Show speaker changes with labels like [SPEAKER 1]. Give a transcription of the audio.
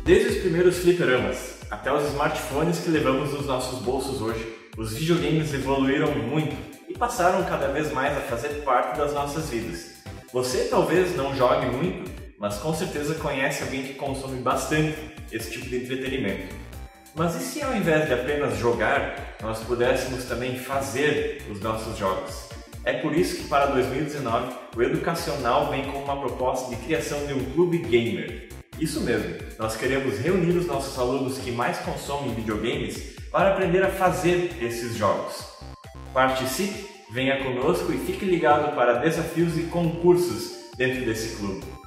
[SPEAKER 1] Desde os primeiros fliperamas até os smartphones que levamos nos nossos bolsos hoje, os videogames evoluíram muito e passaram cada vez mais a fazer parte das nossas vidas. Você talvez não jogue muito, mas com certeza conhece alguém que consome bastante esse tipo de entretenimento. Mas e se ao invés de apenas jogar, nós pudéssemos também fazer os nossos jogos? É por isso que para 2019 o Educacional vem com uma proposta de criação de um clube gamer. Isso mesmo, nós queremos reunir os nossos alunos que mais consomem videogames para aprender a fazer esses jogos. Participe, venha conosco e fique ligado para desafios e concursos dentro desse clube.